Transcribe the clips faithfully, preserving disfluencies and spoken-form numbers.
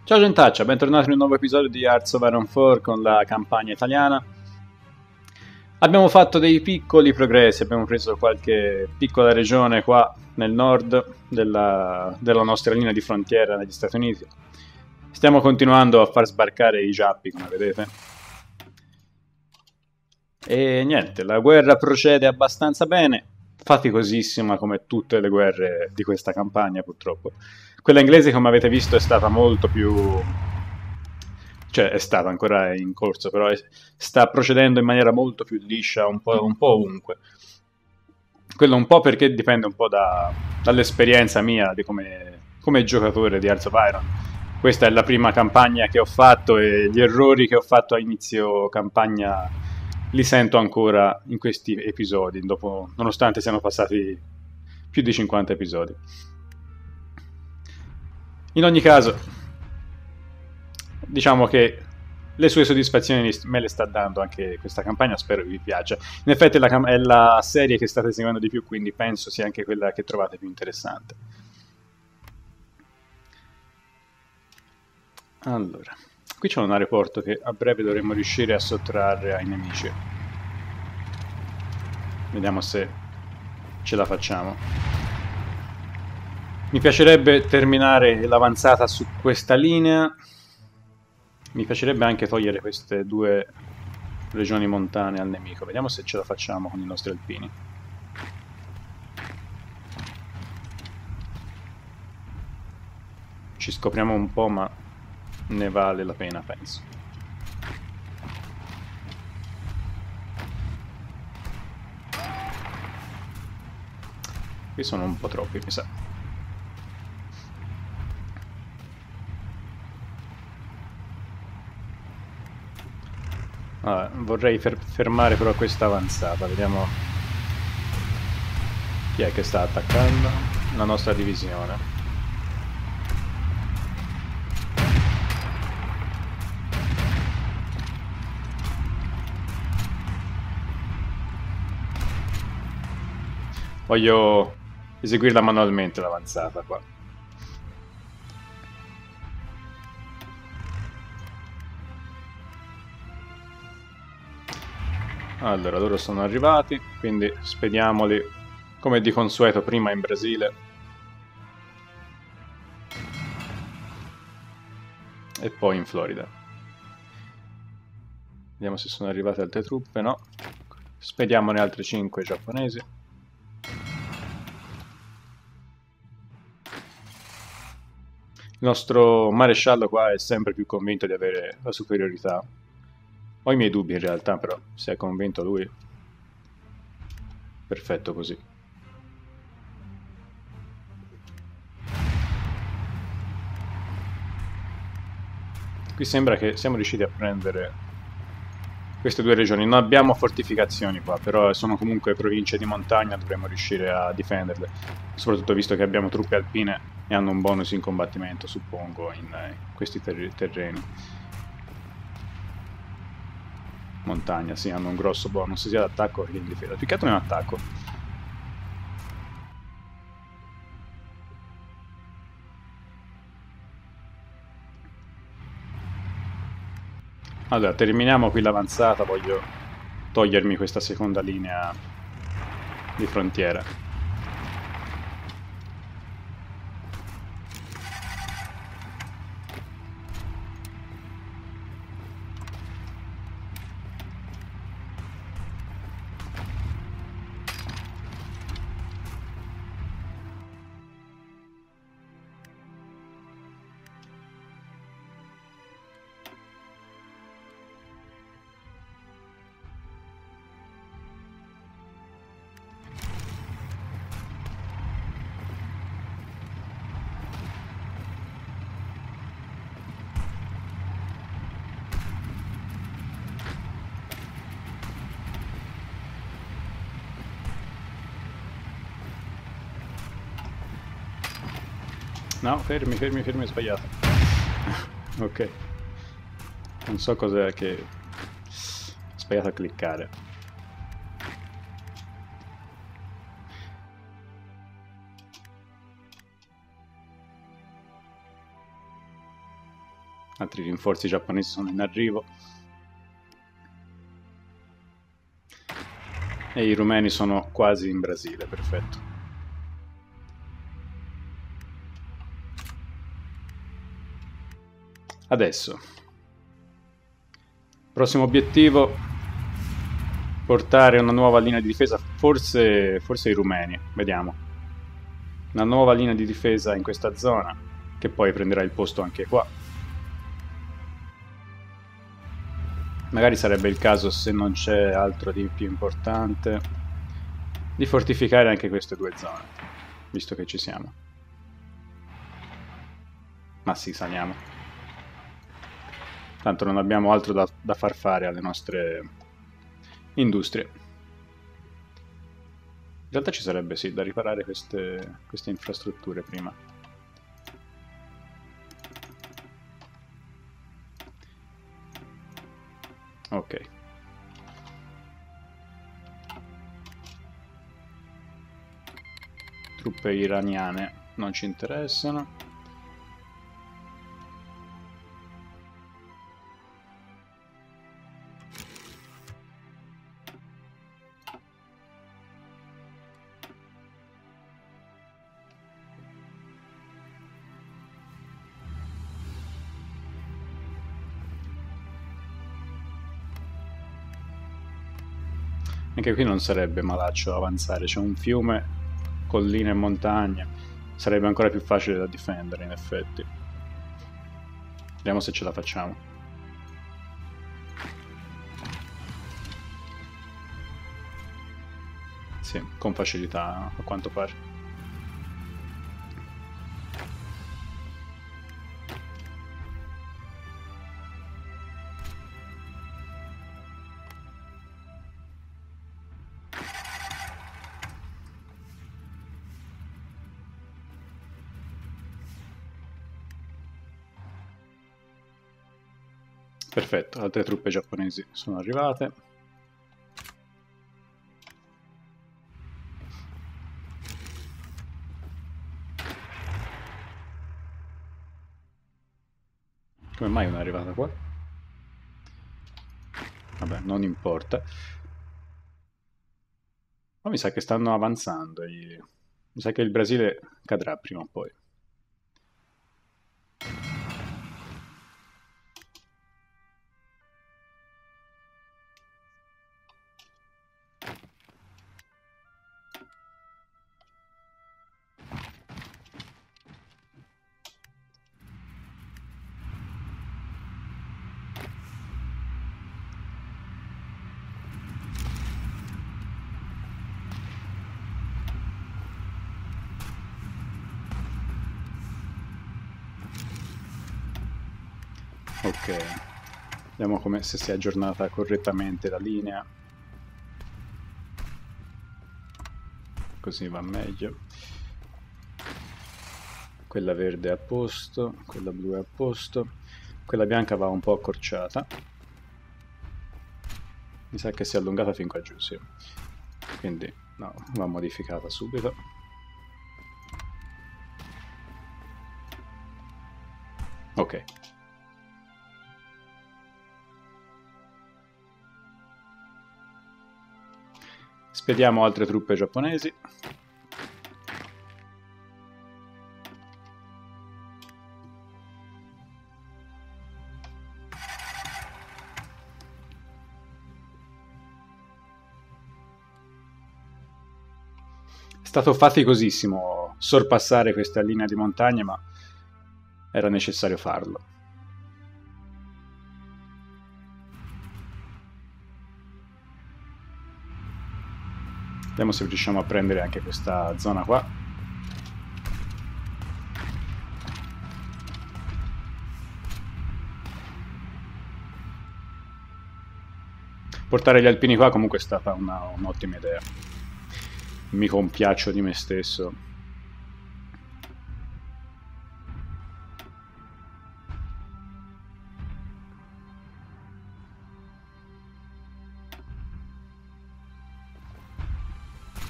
Ciao Gentaccia, bentornati in un nuovo episodio di Hearts of Iron quattro con la campagna italiana. Abbiamo fatto dei piccoli progressi, abbiamo preso qualche piccola regione qua nel nord della, della nostra linea di frontiera negli Stati Uniti. Stiamo continuando a far sbarcare i giappi, come vedete. E niente, la guerra procede abbastanza bene, faticosissima come tutte le guerre di questa campagna purtroppo. Quella inglese, come avete visto, è stata molto più... cioè è stata ancora in corso, però è- sta procedendo in maniera molto più liscia, un po', un po' ovunque. Quello un po' perché dipende un po' da- dall'esperienza mia di come, come giocatore di Hearts of Iron. Questa è la prima campagna che ho fatto e gli errori che ho fatto a inizio campagna li sento ancora in questi episodi, dopo- nonostante siano passati più di cinquanta episodi. In ogni caso, diciamo che le sue soddisfazioni me le sta dando anche questa campagna, spero vi piaccia. In effetti è la, cam- è la serie che state seguendo di più, quindi penso sia anche quella che trovate più interessante. Allora, qui c'è un aeroporto che a breve dovremmo riuscire a sottrarre ai nemici. Vediamo se ce la facciamo. Mi piacerebbe terminare l'avanzata su questa linea. Mi piacerebbe anche togliere queste due regioni montane al nemico. Vediamo se ce la facciamo con i nostri alpini. Ci scopriamo un po', ma ne vale la pena, penso. Qui sono un po' troppi, mi sa. Allora, vorrei fer fermare però questa avanzata. Vediamo chi è che sta attaccando. La nostra divisione. Voglio eseguirla manualmente l'avanzata qua. Allora, loro sono arrivati, quindi spediamoli come di consueto prima in Brasile e poi in Florida. Vediamo se sono arrivate altre truppe, no. Spediamone altre cinque giapponesi. Il nostro maresciallo qua è sempre più convinto di avere la superiorità. Ho i miei dubbi in realtà, però se è convinto lui, perfetto così. Qui sembra che siamo riusciti a prendere queste due regioni. Non abbiamo fortificazioni qua, però sono comunque province di montagna, dovremmo riuscire a difenderle, soprattutto visto che abbiamo truppe alpine e hanno un bonus in combattimento, suppongo, in eh, questi ter terreni. Montagna, sì, hanno un grosso bonus sia d'attacco che in difesa. Più che altro in attacco. Allora, terminiamo qui l'avanzata, voglio togliermi questa seconda linea di frontiera. No, fermi, fermi, fermi, è sbagliato. Ok. Non so cos'è che... ho sbagliato a cliccare. Altri rinforzi giapponesi sono in arrivo. E i rumeni sono quasi in Brasile, perfetto. Adesso, prossimo obiettivo, portare una nuova linea di difesa, forse, forse i rumeni, vediamo. Una nuova linea di difesa in questa zona, che poi prenderà il posto anche qua. Magari sarebbe il caso, se non c'è altro di più importante, di fortificare anche queste due zone, visto che ci siamo. Ma sì, saliamo. Tanto non abbiamo altro da, da far fare alle nostre industrie. In realtà ci sarebbe sì da riparare queste, queste infrastrutture prima. Ok. Truppe iraniane non ci interessano. Anche qui non sarebbe malaccio avanzare, c'è un fiume, colline e montagne, sarebbe ancora più facile da difendere in effetti. Vediamo se ce la facciamo. Sì, con facilità a quanto pare. Perfetto, altre truppe giapponesi sono arrivate. Come mai non è arrivata qua? Vabbè, non importa. Ma mi sa che stanno avanzando. E... mi sa che il Brasile cadrà prima o poi. Ok, vediamo come, se si è aggiornata correttamente la linea, così va meglio. Quella verde è a posto, quella blu è a posto, quella bianca va un po' accorciata, mi sa che si è allungata fin qua giù, sì. Quindi no, va modificata subito. Ok. Spediamo altre truppe giapponesi. È stato faticosissimo sorpassare questa linea di montagne, ma era necessario farlo. Vediamo se riusciamo a prendere anche questa zona qua. Portare gli alpini qua comunque è stata un'ottima idea. Mi compiaccio di me stesso.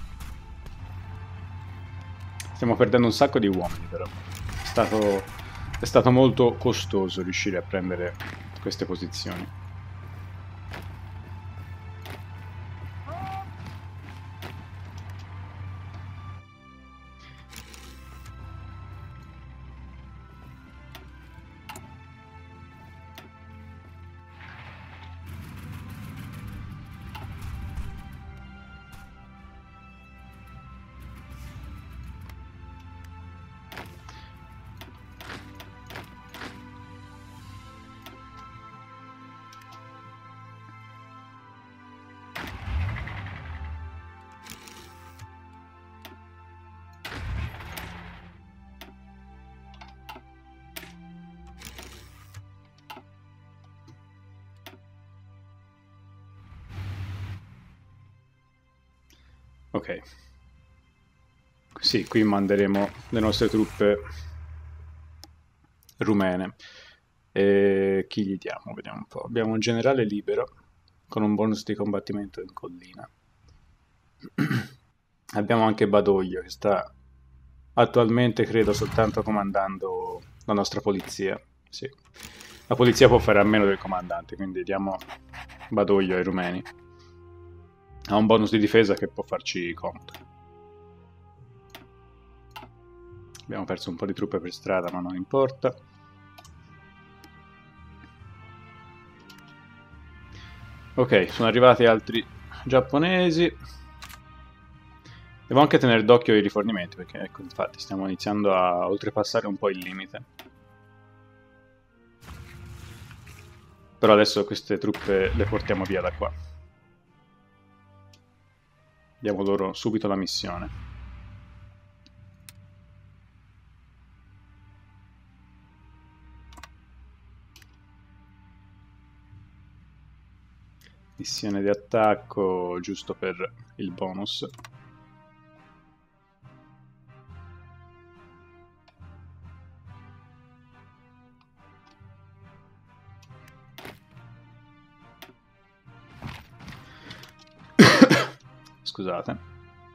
Stiamo perdendo un sacco di uomini però. È stato è stato molto costoso riuscire a prendere queste posizioni. Ok, sì, qui manderemo le nostre truppe rumene. E chi gli diamo? Vediamo un po'. Abbiamo un generale libero con un bonus di combattimento in collina. Abbiamo anche Badoglio che sta attualmente, credo, soltanto comandando la nostra polizia. Sì. La polizia può fare a meno del comandante, quindi diamo Badoglio ai rumeni. Ha un bonus di difesa che può farci comodo. Abbiamo perso un po' di truppe per strada, ma non importa. Ok, sono arrivati altri giapponesi. Devo anche tenere d'occhio i rifornimenti, perché ecco, infatti stiamo iniziando a oltrepassare un po' il limite. Però adesso queste truppe le portiamo via da qua. Diamo loro subito la missione. Missione di attacco, giusto per il bonus. Scusate.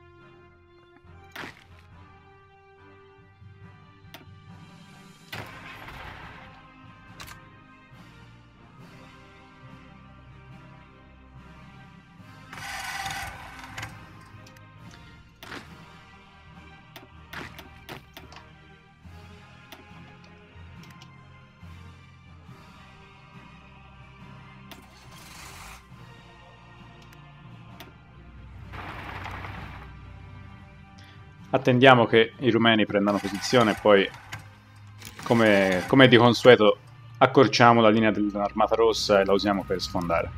Attendiamo che i rumeni prendano posizione e poi, come, come di consueto, accorciamo la linea dell'Armata Rossa e la usiamo per sfondare.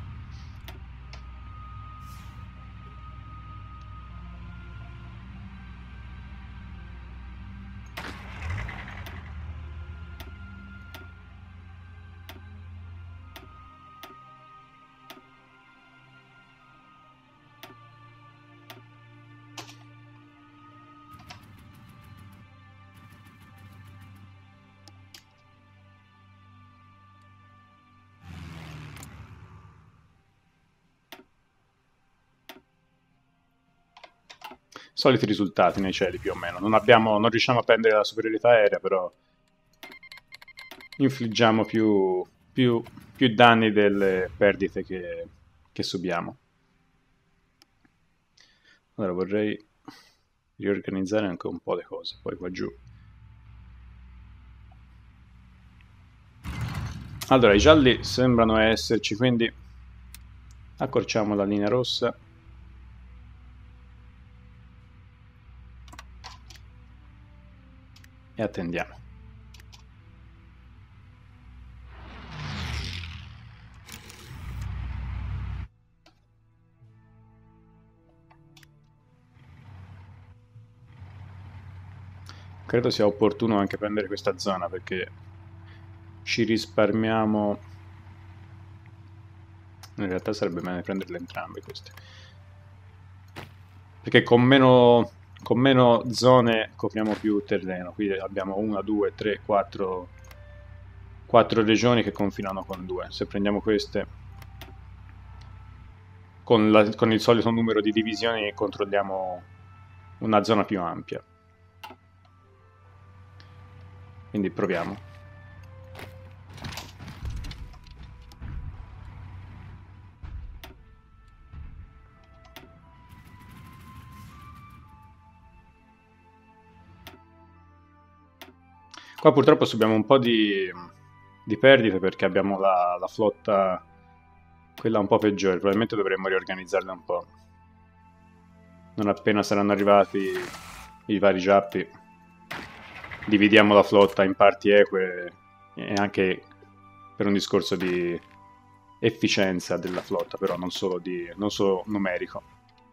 Soliti risultati nei cieli più o meno. Non, abbiamo, non riusciamo a prendere la superiorità aerea, però infliggiamo più, più, più danni delle perdite che, che subiamo. Allora vorrei riorganizzare anche un po' le cose, poi qua giù. Allora, i gialli sembrano esserci, quindi accorciamo la linea rossa. E attendiamo. Credo sia opportuno anche prendere questa zona perché ci risparmiamo. In realtà sarebbe bene prenderle entrambe queste, perché con meno, con meno zone copriamo più terreno. Qui abbiamo una, due, tre, quattro, quattro regioni che confinano con due. Se prendiamo queste con, la, con il solito numero di divisioni controlliamo una zona più ampia. Quindi proviamo. Qua purtroppo subiamo un po' di, di perdite perché abbiamo la, la flotta, quella un po' peggiore. Probabilmente dovremmo riorganizzarla un po'. Non appena saranno arrivati i vari giappi, dividiamo la flotta in parti eque e anche per un discorso di efficienza della flotta, però non solo, di, non solo numerico.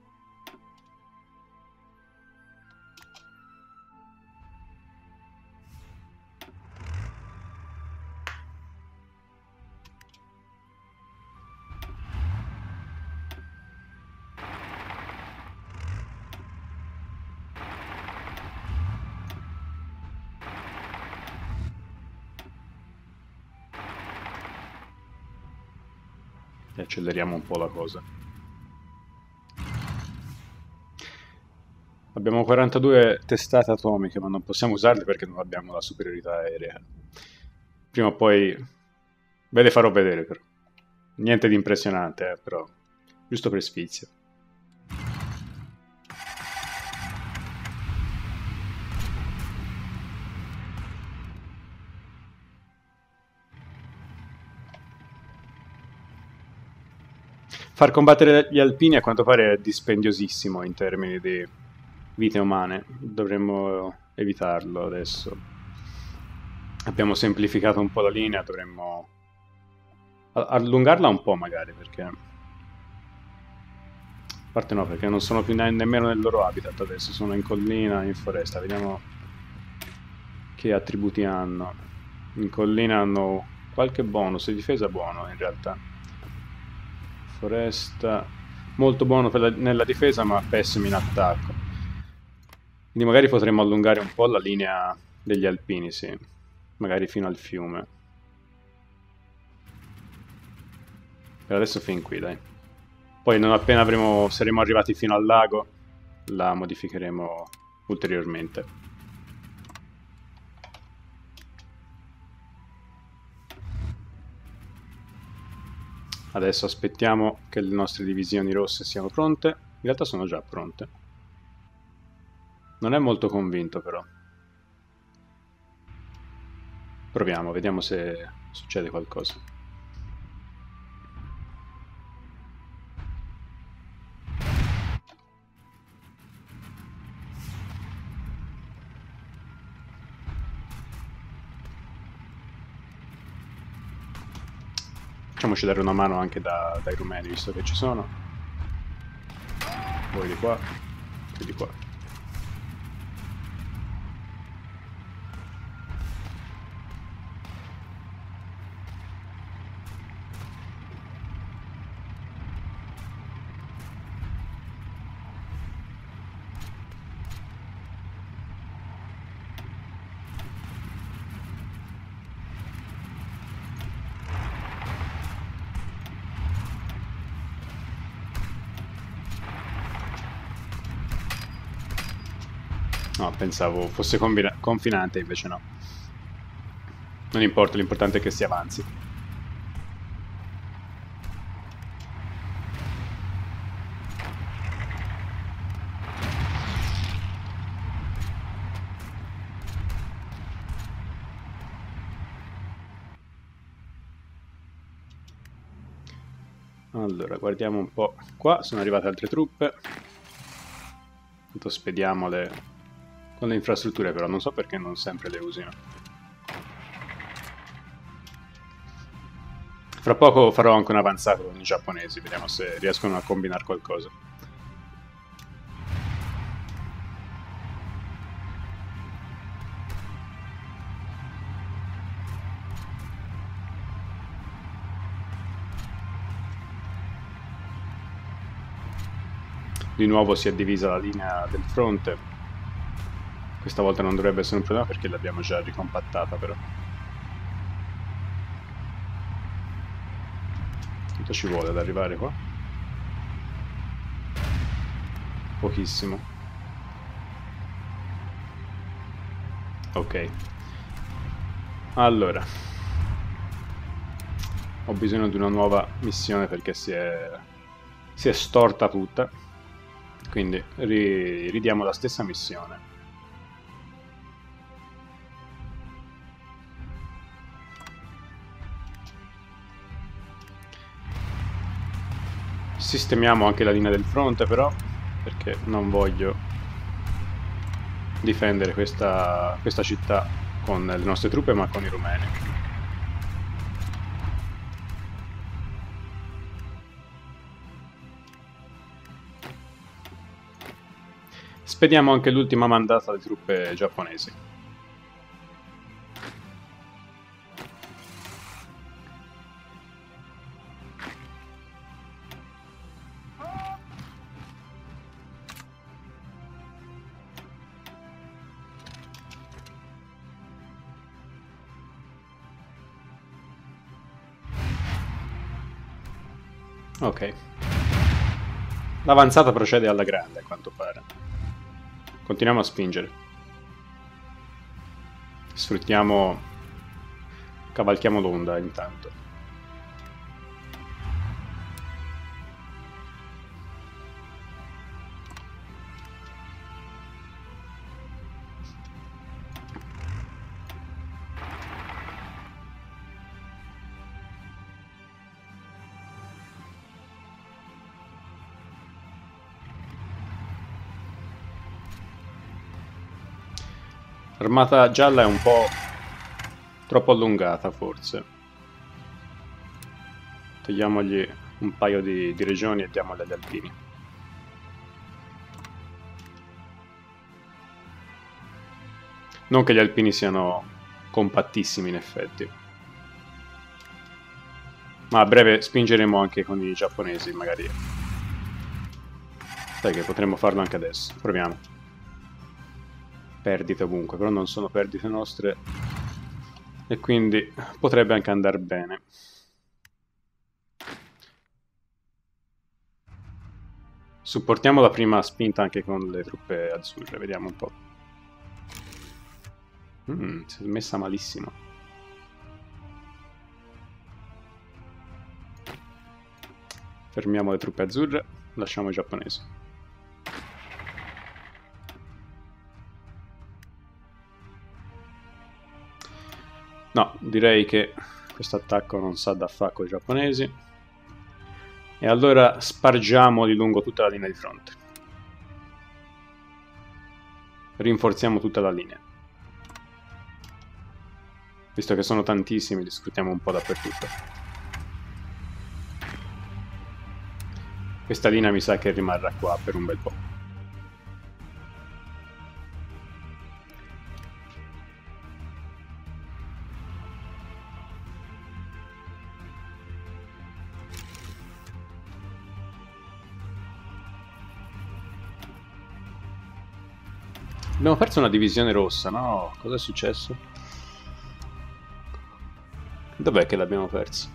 E acceleriamo un po' la cosa. Abbiamo quarantadue testate atomiche, ma non possiamo usarle perché non abbiamo la superiorità aerea. Prima o poi ve le farò vedere, però. Niente di impressionante, eh, però giusto per sfizio. Far combattere gli alpini a quanto pare è dispendiosissimo in termini di vite umane. Dovremmo evitarlo adesso. Abbiamo semplificato un po' la linea, dovremmo allungarla un po' magari, perché... A parte no, perché non sono più ne nemmeno nel loro habitat adesso, sono in collina, in foresta. Vediamo che attributi hanno. In collina hanno qualche bonus di difesa buono in realtà. Foresta molto buono per la, nella difesa ma pessimo in attacco, quindi magari potremmo allungare un po' la linea degli alpini, sì, magari fino al fiume. Per adesso fin qui, dai. Poi non appena avremo, saremo arrivati fino al lago la modificheremo ulteriormente. Adesso aspettiamo che le nostre divisioni rosse siano pronte. In realtà sono già pronte. Non è molto convinto però. Proviamo, vediamo se succede qualcosa. Facciamoci dare una mano anche da, dai rumeni, visto che ci sono. Voi di qua, voi di qua. No, pensavo fosse confinante, invece no. Non importa, l'importante è che si avanzi. Allora, guardiamo un po'. Qua sono arrivate altre truppe. Intanto spediamole con le infrastrutture, però non so perché non sempre le usino. Fra poco farò anche un avanzato con i giapponesi, vediamo se riescono a combinare qualcosa. Di nuovo si è divisa la linea del fronte. Questa volta non dovrebbe essere un problema perché l'abbiamo già ricompattata, però. Quanto ci vuole ad arrivare qua? Pochissimo. Ok. Allora. Ho bisogno di una nuova missione perché si è, si è storta tutta. Quindi ri, ridiamo la stessa missione. Sistemiamo anche la linea del fronte però, perché non voglio difendere questa, questa città con le nostre truppe ma con i rumeni. Spediamo anche l'ultima mandata di truppe giapponesi. Ok. L'avanzata procede alla grande, a quanto pare. Continuiamo a spingere. Sfruttiamo... cavalchiamo l'onda intanto. L'armata gialla è un po' troppo allungata, forse. Togliamogli un paio di, di regioni e diamole agli alpini. Non che gli alpini siano compattissimi in effetti. Ma a breve spingeremo anche con i giapponesi, magari. Sai che potremmo farlo anche adesso. Proviamo. Perdite ovunque, però non sono perdite nostre e quindi potrebbe anche andare bene. Supportiamo la prima spinta anche con le truppe azzurre, vediamo un po'. Mm, si è messa malissimo. Fermiamo le truppe azzurre, lasciamo i giapponesi. No, direi che questo attacco non sa da fare con i giapponesi. E allora spargiamoli lungo tutta la linea di fronte. Rinforziamo tutta la linea. Visto che sono tantissimi, li sfruttiamo un po' dappertutto. Questa linea mi sa che rimarrà qua per un bel po'. Abbiamo perso una divisione rossa, no? Cosa è successo? Dov'è che l'abbiamo persa?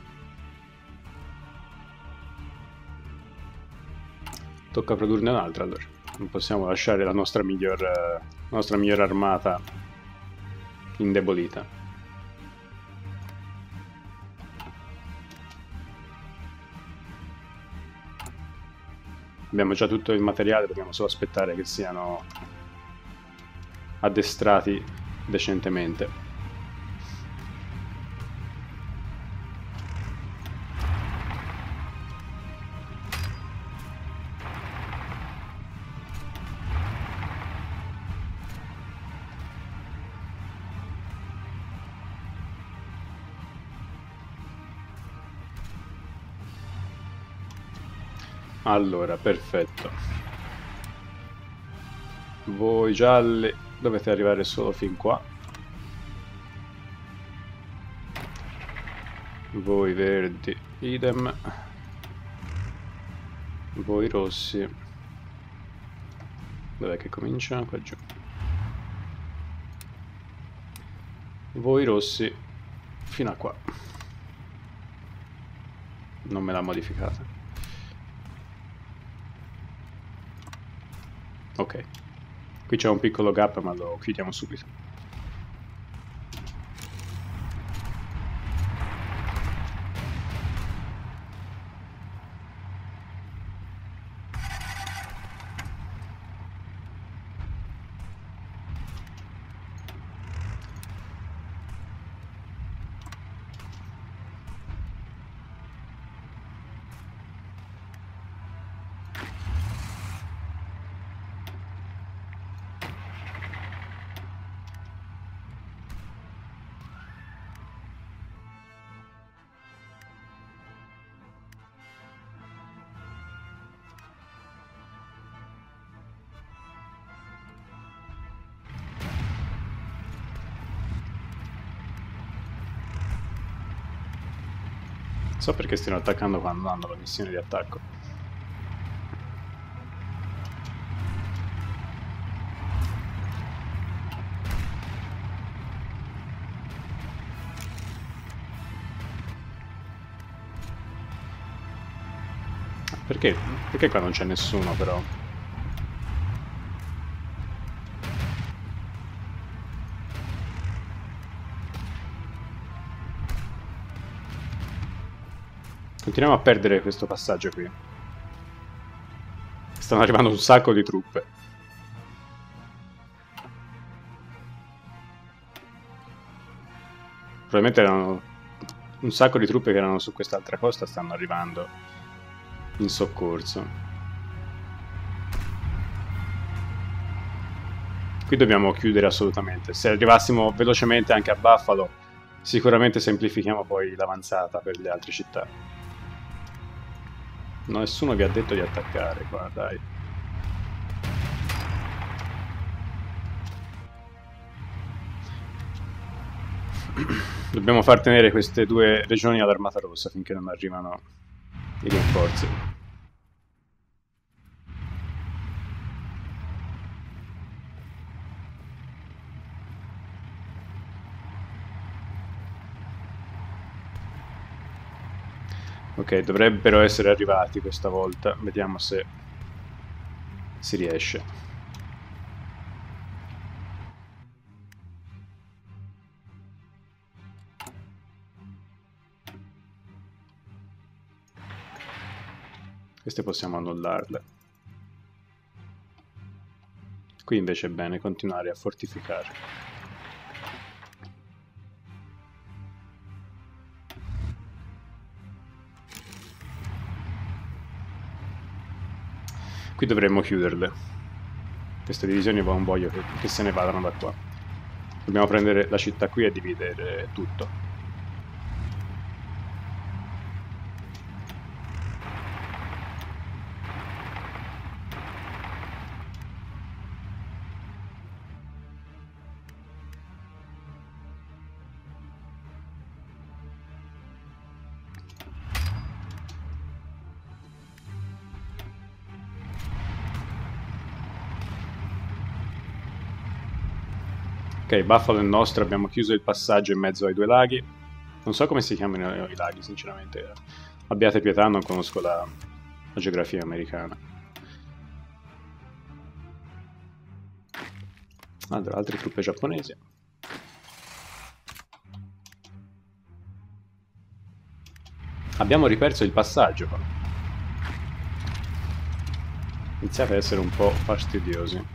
Tocca produrne un'altra allora. Non possiamo lasciare la nostra miglior, la nostra miglior armata indebolita. Abbiamo già tutto il materiale, dobbiamo solo aspettare che siano addestrati decentemente. Allora, perfetto. Voi gialli dovete arrivare solo fin qua. Voi verdi, idem. Voi rossi. Dov'è che comincia? Qua giù. Voi rossi fino a qua. Non me l'ha modificata. Ok. Qui c'è un piccolo gap, ma lo chiudiamo subito. So perché stiano attaccando quando hanno la missione di attacco. Perché? Perché qua non c'è nessuno però? Continuiamo a perdere questo passaggio qui. Stanno arrivando un sacco di truppe. Probabilmente erano un sacco di truppe che erano su quest'altra costa, stanno arrivando in soccorso. Qui dobbiamo chiudere assolutamente. Se arrivassimo velocemente anche a Buffalo, sicuramente semplifichiamo poi l'avanzata per le altre città. No, nessuno vi ha detto di attaccare qua, dai. Dobbiamo far tenere queste due regioni all'Armata Rossa finché non arrivano i rinforzi. Ok, dovrebbero essere arrivati questa volta. Vediamo se si riesce. Queste possiamo annullarle. Qui invece è bene continuare a fortificare. Qui dovremmo chiuderle. Queste divisioni non voglio che, che se ne vadano da qua. Dobbiamo prendere la città qui e dividere tutto. Ok, Buffalo è nostro, abbiamo chiuso il passaggio in mezzo ai due laghi. Non so come si chiamano i laghi, sinceramente. Abbiate pietà, non conosco la, la geografia americana. Allora, altre truppe giapponesi. Abbiamo riperso il passaggio. Iniziate ad essere un po' fastidiosi.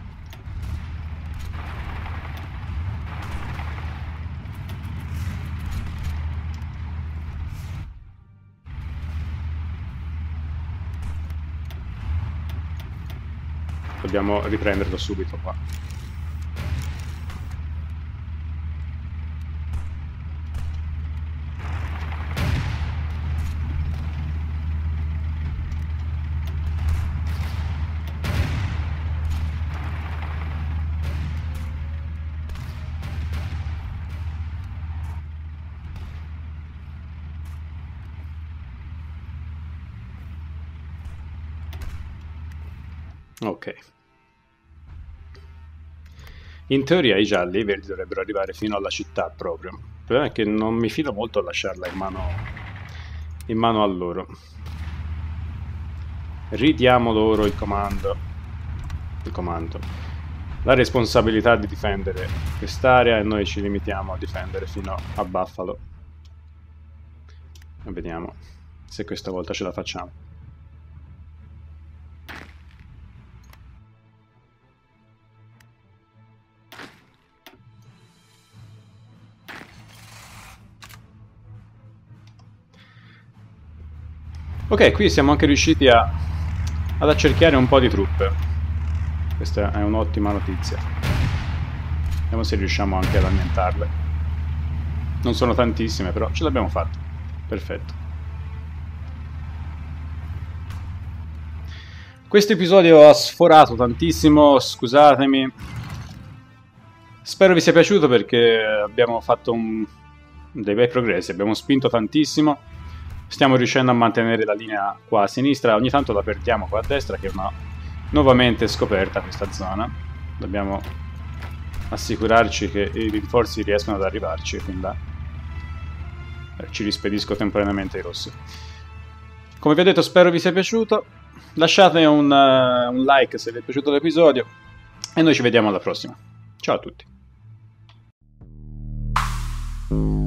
Dobbiamo riprenderlo subito qua. Ok. In teoria i gialli e i verdi dovrebbero arrivare fino alla città proprio. Il problema è che non mi fido molto a lasciarla in mano, in mano a loro. Ridiamo loro il comando. Il comando. La responsabilità di difendere quest'area e noi ci limitiamo a difendere fino a Buffalo. E vediamo se questa volta ce la facciamo. Ok, qui siamo anche riusciti a, ad accerchiare un po' di truppe. Questa è un'ottima notizia. Vediamo se riusciamo anche ad annientarle. Non sono tantissime, però ce l'abbiamo fatta. Perfetto. Questo episodio ha sforato tantissimo, scusatemi. Spero vi sia piaciuto perché abbiamo fatto un, dei bei progressi, abbiamo spinto tantissimo. stiamo riuscendo a mantenere la linea qua a sinistra, ogni tanto la perdiamo qua a destra, che è una nuovamente scoperta questa zona. Dobbiamo assicurarci che i rinforzi riescano ad arrivarci fin là. Eh, ci rispedisco temporaneamente i rossi. Come vi ho detto, spero vi sia piaciuto. Lasciate un, uh, un like se vi è piaciuto l'episodio e noi ci vediamo alla prossima. Ciao a tutti.